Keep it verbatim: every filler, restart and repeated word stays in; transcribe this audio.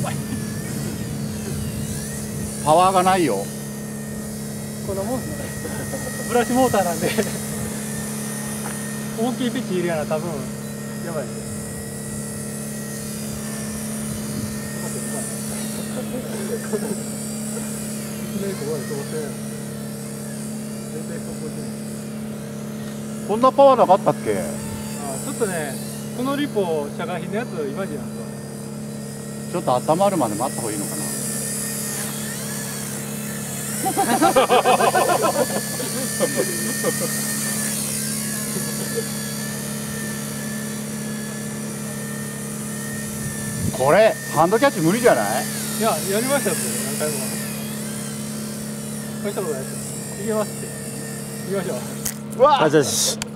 パワーがないよ。 こんなもんですね。ブラシモーターなんで大きいピッチ入れやな多分やばいです。 こんなパワーなかったっけ？ あ、ちょっとね、このリポ社外品のやつイマジなんですよ。 ちょっと温まるまで待った方がいいのかな。これハンドキャッチ無理じゃない？ いや、やりましたよ、何回も。こうしたことないですよ。いけますって。行きましょう。 うわっ。 あ、じゃあ